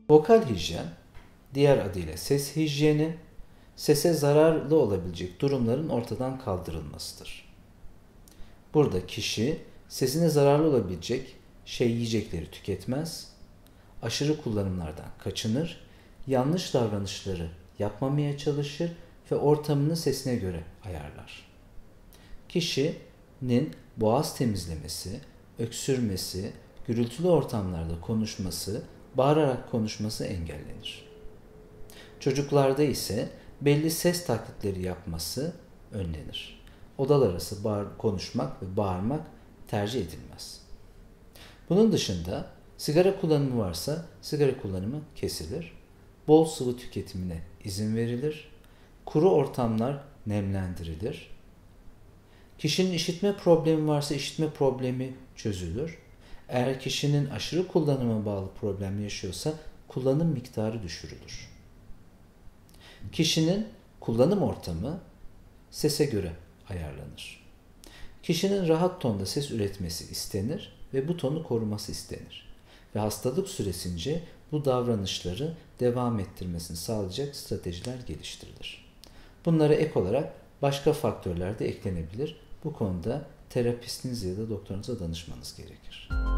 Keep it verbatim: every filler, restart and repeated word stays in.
Vokal hijyen, diğer adıyla ses hijyeni, sese zararlı olabilecek durumların ortadan kaldırılmasıdır. Burada kişi sesine zararlı olabilecek şey yiyecekleri tüketmez, aşırı kullanımlardan kaçınır, yanlış davranışları yapmamaya çalışır ve ortamını sesine göre ayarlar. Kişinin boğaz temizlemesi, öksürmesi, gürültülü ortamlarda konuşması, bağırarak konuşması engellenir. Çocuklarda ise belli ses taklitleri yapması önlenir. Odalar arası bağır, konuşmak ve bağırmak tercih edilmez. Bunun dışında sigara kullanımı varsa sigara kullanımı kesilir. Bol sıvı tüketimine izin verilir. Kuru ortamlar nemlendirilir. Kişinin işitme problemi varsa işitme problemi çözülür. Eğer kişinin aşırı kullanıma bağlı problem yaşıyorsa kullanım miktarı düşürülür. Kişinin kullanım ortamı sese göre ayarlanır. Kişinin rahat tonda ses üretmesi istenir ve bu tonu koruması istenir. Ve hastalık süresince bu davranışları devam ettirmesini sağlayacak stratejiler geliştirilir. Bunlara ek olarak başka faktörler de eklenebilir. Bu konuda terapistiniz ya da doktorunuza danışmanız gerekir.